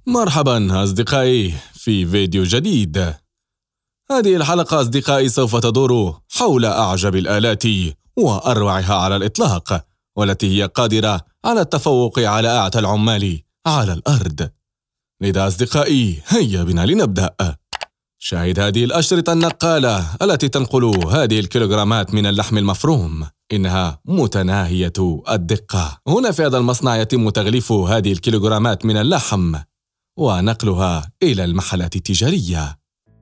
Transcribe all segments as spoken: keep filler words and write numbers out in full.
مرحبا أصدقائي في فيديو جديد. هذه الحلقة أصدقائي سوف تدور حول أعجب الآلات وأروعها على الإطلاق، والتي هي قادرة على التفوق على أعتى العمال على الأرض. لذا أصدقائي هيا بنا لنبدأ. شاهد هذه الأشرطة النقالة التي تنقل هذه الكيلوغرامات من اللحم المفروم، إنها متناهية الدقة. هنا في هذا المصنع يتم تغليف هذه الكيلوغرامات من اللحم ونقلها إلى المحلات التجارية.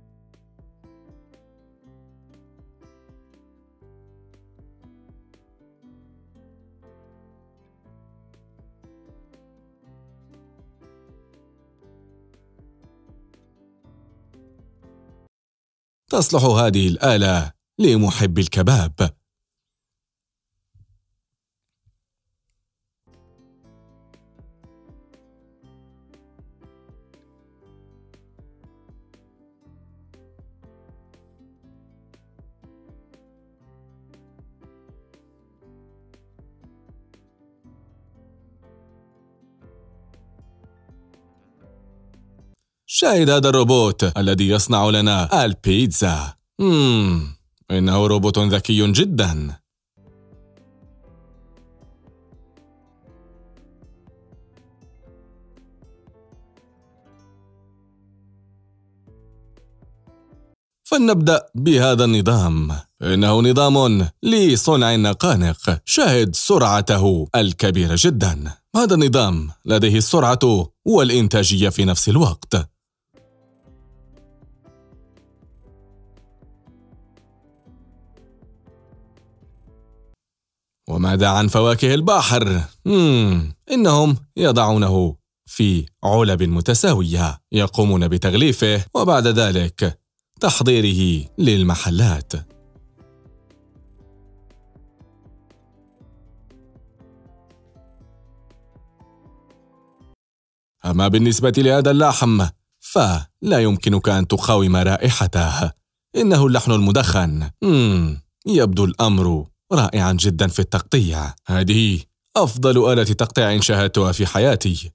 تصلح هذه الآلة لمحب الكباب. شاهد هذا الروبوت الذي يصنع لنا البيتزا. مم. إنه روبوت ذكي جدا. فلنبدأ بهذا النظام. إنه نظام لصنع النقانق. شاهد سرعته الكبيرة جدا. هذا النظام لديه السرعة والإنتاجية في نفس الوقت. وماذا عن فواكه البحر؟ مم. إنهم يضعونه في علب متساوية، يقومون بتغليفه وبعد ذلك تحضيره للمحلات. أما بالنسبة لهذا اللحم فلا يمكنك أن تقاوم رائحته. إنه اللحم المدخن. مم. يبدو الأمر رائعا جدا في التقطيع. هذه أفضل آلة تقطيع شاهدتها في حياتي.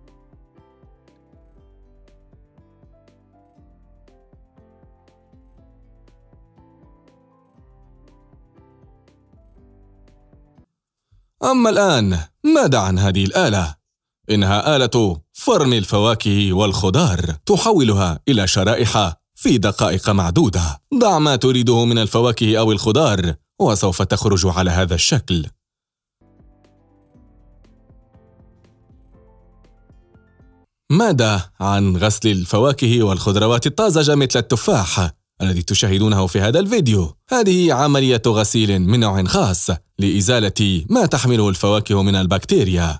أما الآن ماذا عن هذه الآلة؟ إنها آلة فرن الفواكه والخضار، تحولها إلى شرائح في دقائق معدودة. ضع ما تريده من الفواكه أو الخضار وسوف تخرج على هذا الشكل. ماذا عن غسل الفواكه والخضروات الطازجة مثل التفاح الذي تشاهدونه في هذا الفيديو؟ هذه عملية غسيل من نوع خاص لإزالة ما تحمله الفواكه من البكتيريا.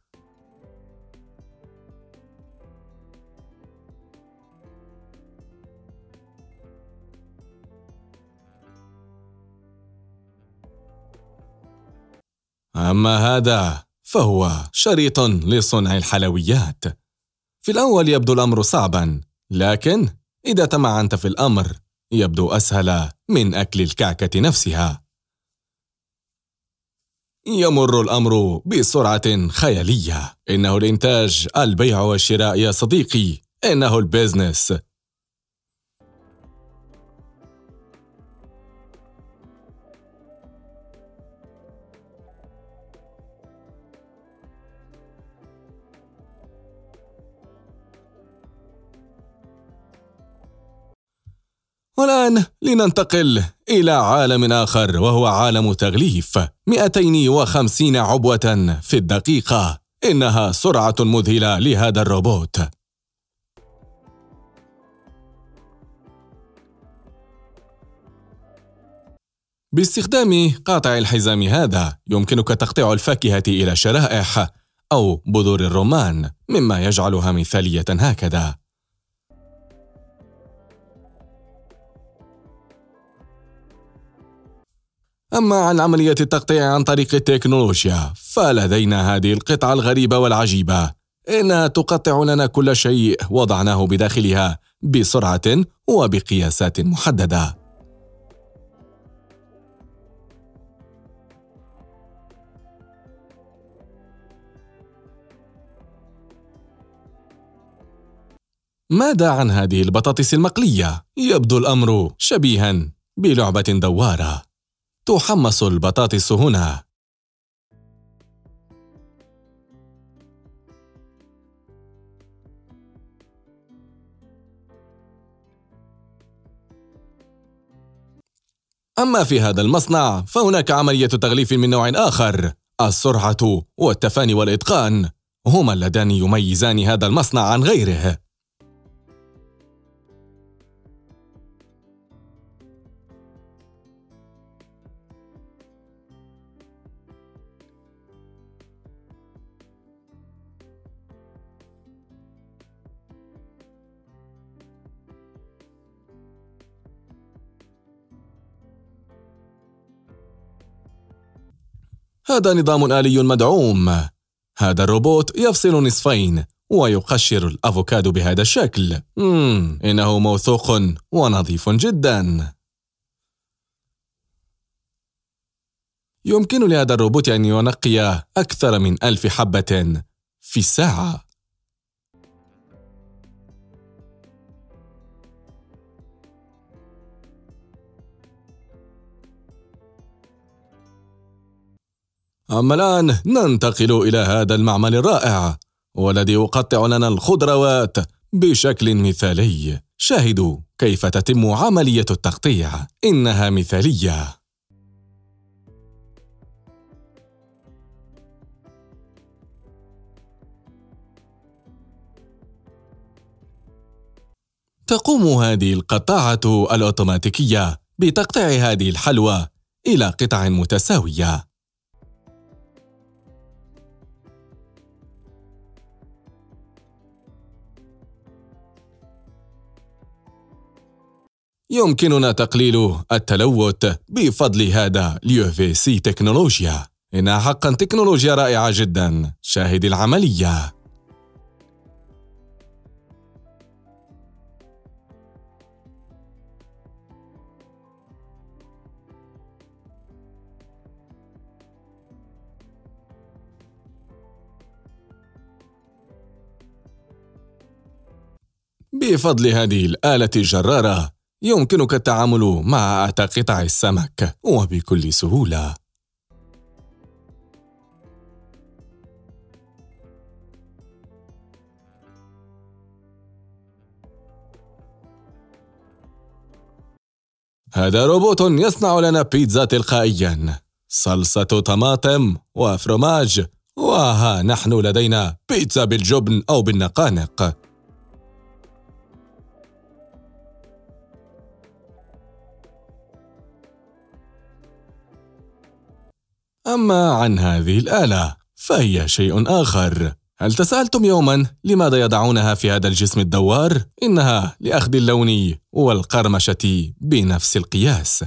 أما هذا فهو شريط لصنع الحلويات. في الأول يبدو الأمر صعباً، لكن إذا تمعنت في الأمر يبدو أسهل من أكل الكعكة نفسها. يمر الأمر بسرعة خيالية. إنه الإنتاج، البيع والشراء يا صديقي، إنه البيزنس. والآن لننتقل إلى عالم آخر، وهو عالم تغليف. مئتين وخمسين عبوة في الدقيقة. إنها سرعة مذهلة لهذا الروبوت. باستخدام قاطع الحزام هذا يمكنك تقطيع الفاكهة إلى شرائح أو بذور الرمان، مما يجعلها مثالية هكذا. أما عن عملية التقطيع عن طريق التكنولوجيا فلدينا هذه القطعة الغريبة والعجيبة. إنها تقطع لنا كل شيء وضعناه بداخلها بسرعة وبقياسات محددة. ماذا عن هذه البطاطس المقلية؟ يبدو الأمر شبيها بلعبة دوارة. تحمص البطاطس هنا. أما في هذا المصنع فهناك عملية تغليف من نوع آخر. السرعة والتفاني والإتقان هما اللذان يميزان هذا المصنع عن غيره. هذا نظام آلي مدعوم. هذا الروبوت يفصل نصفين ويقشر الأفوكادو بهذا الشكل. مم. إنه موثوق ونظيف جدا. يمكن لهذا الروبوت أن ينقي أكثر من ألف حبة في الساعة. أما الآن ننتقل إلى هذا المعمل الرائع والذي يقطع لنا الخضروات بشكل مثالي. شاهدوا كيف تتم عملية التقطيع، إنها مثالية. تقوم هذه القطاعة الأوتوماتيكية بتقطيع هذه الحلوى إلى قطع متساوية. يمكننا تقليل التلوث بفضل هذا اليو في سي تكنولوجيا. إنها حقا تكنولوجيا رائعة جدا. شاهد العملية. بفضل هذه الآلة الجرارة يمكنك التعامل مع أعتى قطع السمك وبكل سهولة. هذا روبوت يصنع لنا بيتزا تلقائياً. صلصة طماطم وفرماج، وها نحن لدينا بيتزا بالجبن أو بالنقانق. أما عن هذه الآلة فهي شيء آخر. هل تسألتم يوماً لماذا يضعونها في هذا الجسم الدوار؟ إنها لأخذ اللون والقرمشة بنفس القياس.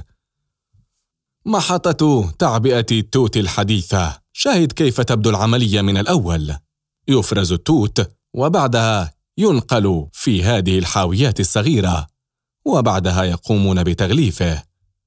محطة تعبئة التوت الحديثة. شاهد كيف تبدو العملية من الأول. يفرز التوت وبعدها ينقل في هذه الحاويات الصغيرة، وبعدها يقومون بتغليفه.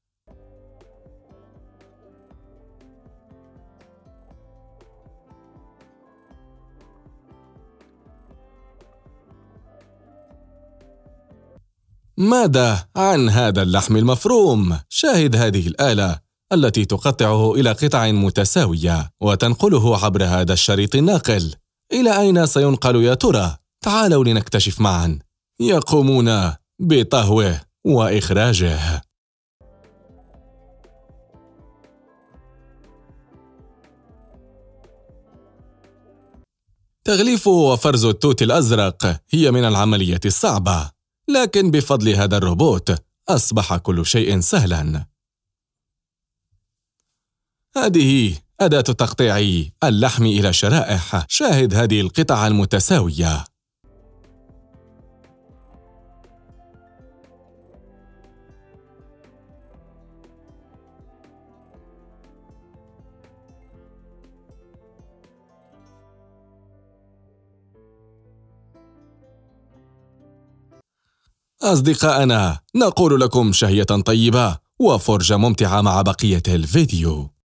ماذا عن هذا اللحم المفروم؟ شاهد هذه الآلة التي تقطعه إلى قطع متساوية وتنقله عبر هذا الشريط الناقل. إلى أين سينقل يا ترى؟ تعالوا لنكتشف معا. يقومون بطهوه وإخراجه. تغليف وفرز التوت الأزرق هي من العملية الصعبة، لكن بفضل هذا الروبوت أصبح كل شيء سهلاً. هذه أداة تقطيع اللحم إلى شرائح. شاهد هذه القطع المتساوية. أصدقائنا، نقول لكم شهية طيبة وفرجة ممتعة مع بقية الفيديو.